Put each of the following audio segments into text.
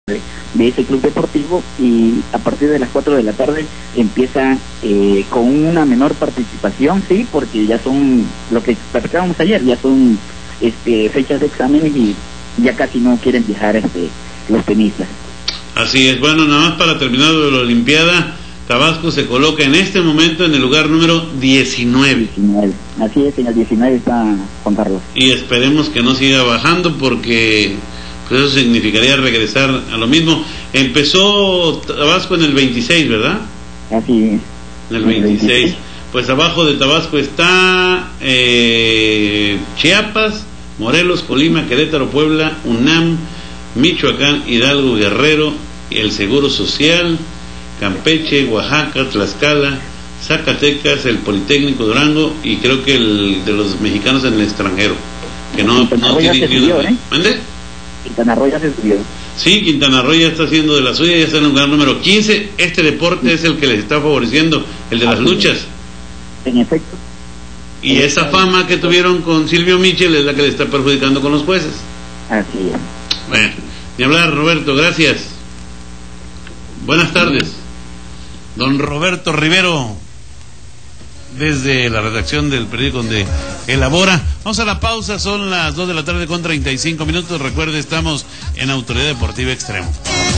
de ese club deportivo, y a partir de las 4 de la tarde empieza con una menor participación, sí, porque ya son, lo que platicábamos ayer, ya son fechas de exámenes y ya casi no quieren viajar los tenistas. Así es. Bueno, nada más para terminar de la Olimpiada, Tabasco se coloca en este momento en el lugar número 19. Así es, en el 19 está Juan Carlos. Y esperemos que no siga bajando, porque pues eso significaría regresar a lo mismo. Empezó Tabasco en el 26, ¿verdad? Así es. En el 26. Pues abajo de Tabasco está Chiapas, Morelos, Colima, Querétaro, Puebla, UNAM, Michoacán, Hidalgo, Guerrero, el Seguro Social, Campeche, Oaxaca, Tlaxcala, Zacatecas, el Politécnico Durango, y creo que el de los mexicanos en el extranjero, que no tiene ni una. ¿Mande? Quintana Roo ya se subió. Sí, Quintana Roo ya está haciendo de la suya, ya está en el lugar número 15. Este deporte es el que les está favoreciendo, el de las luchas. En efecto. Y esa fama que tuvieron con Silvio Michel es la que le está perjudicando con los jueces. Así es. Bueno, ni hablar, Roberto, gracias. Buenas tardes. Don Roberto Rivero, desde la redacción del periódico donde elabora. Vamos a la pausa, son las 2 de la tarde con 35 minutos. Recuerde, estamos en Autoridad Deportiva Extremo.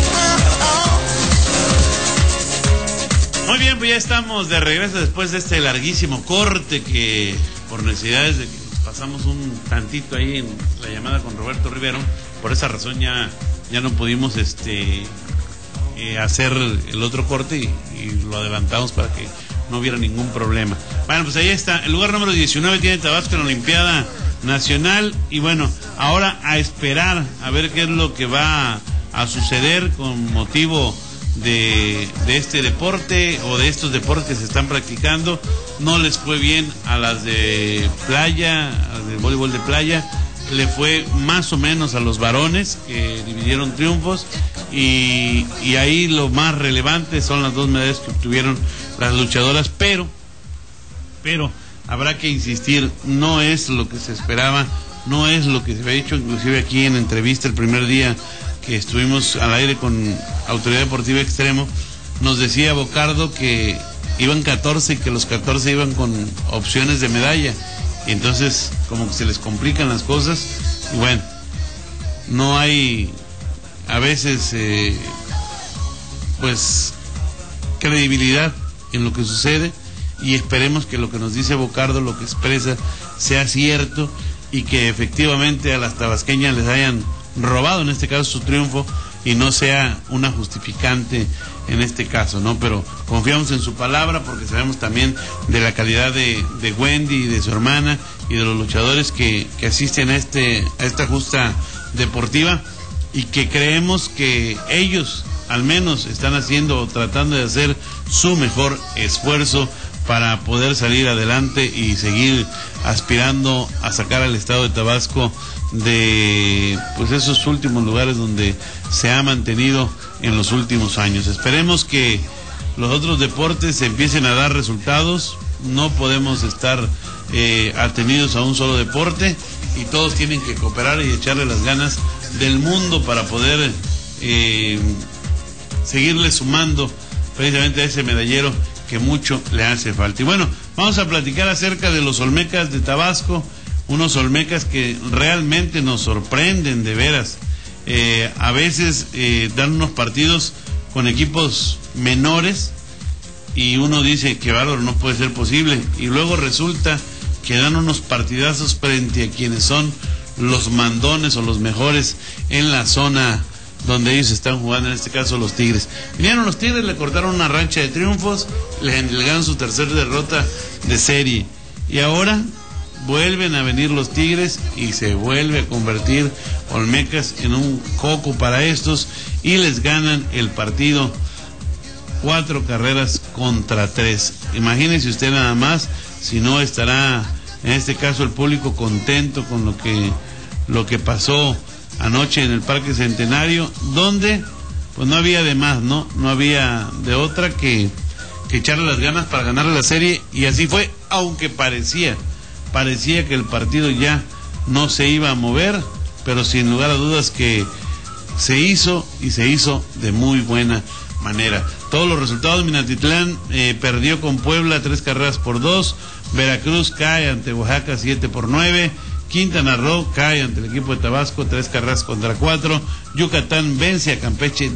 Muy bien, pues ya estamos de regreso después de este larguísimo corte que por necesidades de que nos pasamos un tantito ahí en la llamada con Roberto Rivero, por esa razón ya no pudimos hacer el otro corte y lo adelantamos para que no hubiera ningún problema. Bueno, pues ahí está, el lugar número 19 tiene Tabasco en la Olimpiada Nacional, y bueno, ahora a esperar a ver qué es lo que va a suceder con motivo de este deporte o de estos deportes que se están practicando. No les fue bien a las de playa, a las de voleibol de playa, le fue más o menos a los varones, que dividieron triunfos, y ahí lo más relevante son las 2 medallas que obtuvieron las luchadoras, pero habrá que insistir, no es lo que se esperaba, no es lo que se había dicho. Inclusive aquí en entrevista el primer día que estuvimos al aire con Autoridad Deportiva Extremo, nos decía Bocardo que iban 14 y que los 14 iban con opciones de medalla, y entonces como que se les complican las cosas, y bueno, no hay a veces pues credibilidad en lo que sucede, y esperemos que lo que nos dice Bocardo, lo que expresa, sea cierto, y que efectivamente a las tabasqueñas les hayan robado en este caso su triunfo y no sea una justificante en este caso, ¿no? Pero confiamos en su palabra, porque sabemos también de la calidad de Wendy y de su hermana y de los luchadores que asisten a esta justa deportiva, y que creemos que ellos al menos están haciendo o tratando de hacer su mejor esfuerzo para poder salir adelante y seguir aspirando a sacar al estado de Tabasco de pues esos últimos lugares donde se ha mantenido en los últimos años. Esperemos que los otros deportes empiecen a dar resultados. No podemos estar atenidos a un solo deporte, y todos tienen que cooperar y echarle las ganas del mundo para poder seguirle sumando precisamente a ese medallero que mucho le hace falta. Y bueno, vamos a platicar acerca de los Olmecas de Tabasco, unos Olmecas que realmente nos sorprenden de veras. A veces dan unos partidos con equipos menores y uno dice que bárbaro, no puede ser posible, y luego resulta que dan unos partidazos frente a quienes son los mandones o los mejores en la zona donde ellos están jugando, en este caso los Tigres. Vinieron los Tigres, le cortaron una racha de triunfos, le endilgaron su tercera derrota de serie, y ahora vuelven a venir los Tigres y se vuelve a convertir Olmecas en un coco para estos, y les ganan el partido 4 carreras contra 3. Imagínense usted nada más, si no estará en este caso el público contento con lo que pasó anoche en el Parque Centenario, donde pues no había de más, no había de otra que echarle las ganas para ganar la serie, y así fue, aunque parecía que el partido ya no se iba a mover, pero sin lugar a dudas que se hizo y se hizo de muy buena manera. Todos los resultados: Minatitlán perdió con Puebla 3-2, Veracruz cae ante Oaxaca 7-9, Quintana Roo cae ante el equipo de Tabasco 3-4, Yucatán vence a Campeche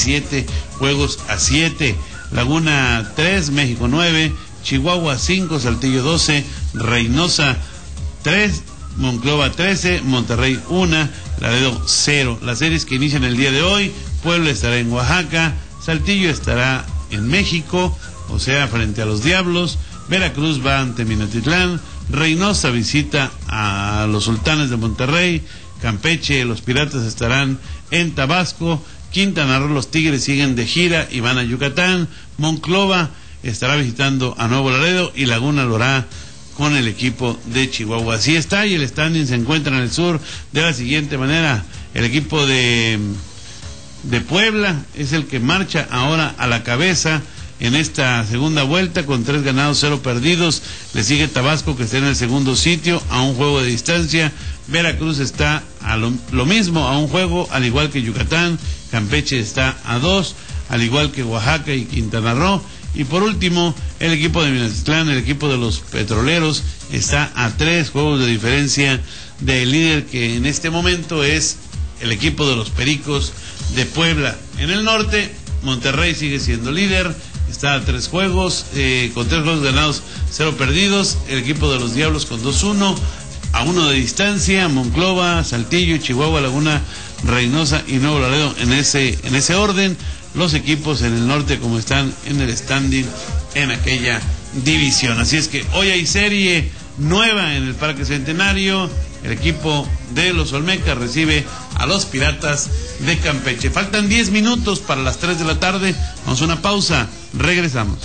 17-7, Laguna 3, México 9, Chihuahua 5, Saltillo 12, Reynosa 3, Monclova 13, Monterrey 1, Laredo 0. Las series que inician el día de hoy: Puebla estará en Oaxaca, Saltillo estará en México, o sea, frente a los Diablos, Veracruz va ante Minatitlán, Reynosa visita a los Sultanes de Monterrey, Campeche, los Piratas estarán en Tabasco, Quintana Roo, los Tigres siguen de gira y van a Yucatán, Monclova estará visitando a Nuevo Laredo y Laguna lo hará con el equipo de Chihuahua. Así está, y el standing se encuentra en el sur de la siguiente manera: el equipo de Puebla es el que marcha ahora a la cabeza en esta segunda vuelta con 3 ganados, 0 perdidos. Le sigue Tabasco, que está en el segundo sitio a un juego de distancia. Veracruz está a lo mismo, a un juego, al igual que Yucatán. Campeche está a 2, al igual que Oaxaca y Quintana Roo. Y por último, el equipo de Minatitlán, el equipo de los Petroleros, está a 3 juegos de diferencia del líder, que en este momento es el equipo de los Pericos de Puebla. En el norte, Monterrey sigue siendo líder, está a 3 juegos, con 3 juegos ganados, 0 perdidos. El equipo de los Diablos con 2-1, a 1 de distancia. Monclova, Saltillo, Chihuahua, Laguna, Reynosa y Nuevo Laredo en ese orden. Los equipos en el norte como están en el standing en aquella división. Así es que hoy hay serie nueva en el Parque Centenario. El equipo de los Olmecas recibe a los Piratas de Campeche. Faltan 10 minutos para las 3 de la tarde. Vamos a una pausa, regresamos.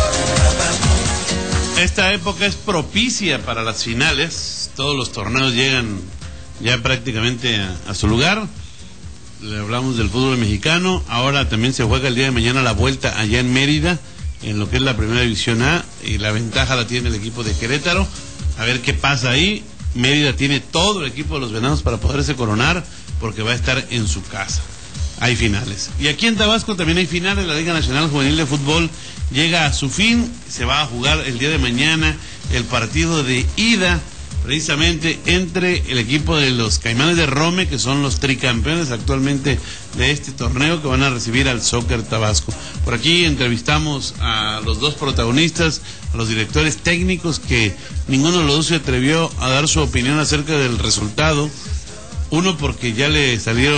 Esta época es propicia para las finales. Todos los torneos llegan ya prácticamente a su lugar. Le hablamos del fútbol mexicano. Ahora también se juega el día de mañana la vuelta allá en Mérida, en lo que es la primera división A, y la ventaja la tiene el equipo de Querétaro. A ver qué pasa ahí. Mérida tiene todo el equipo de los Venados para poderse coronar, porque va a estar en su casa. Hay finales. Y aquí en Tabasco también hay finales. La Liga Nacional Juvenil de Fútbol llega a su fin. Se va a jugar el día de mañana el partido de ida, precisamente entre el equipo de los Caimanes de Rome, que son los tricampeones actualmente de este torneo, que van a recibir al Soccer Tabasco. Por aquí entrevistamos a los dos protagonistas, a los directores técnicos, que ninguno de los dos se atrevió a dar su opinión acerca del resultado. Uno porque ya le salió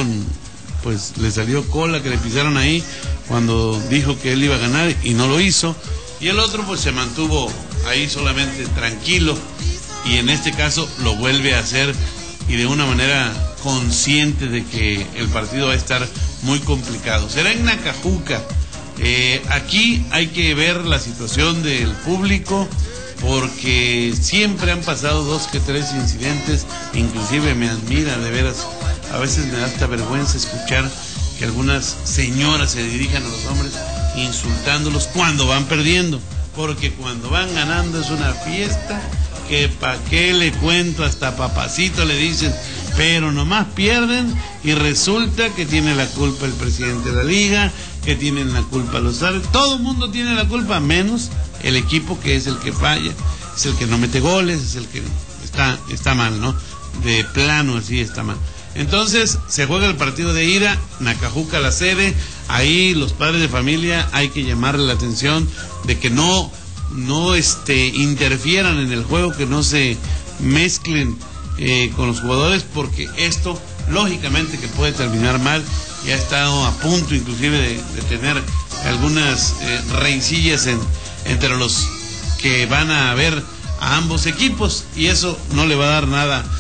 cola, que le pisaron ahí cuando dijo que él iba a ganar y no lo hizo. Y el otro pues se mantuvo ahí solamente tranquilo, y en este caso lo vuelve a hacer, y de una manera consciente de que el partido va a estar muy complicado. Será en Nacajuca. Aquí hay que ver la situación del público, porque siempre han pasado 2 que 3 incidentes. Inclusive me admira, de veras, a veces me da hasta vergüenza escuchar que algunas señoras se dirijan a los hombres insultándolos cuando van perdiendo, porque cuando van ganando es una fiesta que pa' qué le cuento, hasta papacito le dicen, pero nomás pierden y resulta que tiene la culpa el presidente de la liga, que tienen la culpa los árbitros. Todo el mundo tiene la culpa, menos el equipo, que es el que falla, es el que no mete goles, es el que está mal, ¿no? De plano así está mal. Entonces se juega el partido de ida, Nacajuca la sede. Ahí los padres de familia hay que llamarle la atención de que no interfieran en el juego, que no se mezclen con los jugadores, porque esto lógicamente que puede terminar mal. Ya ha estado a punto inclusive de tener algunas rencillas entre los que van a ver a ambos equipos, y eso no le va a dar nada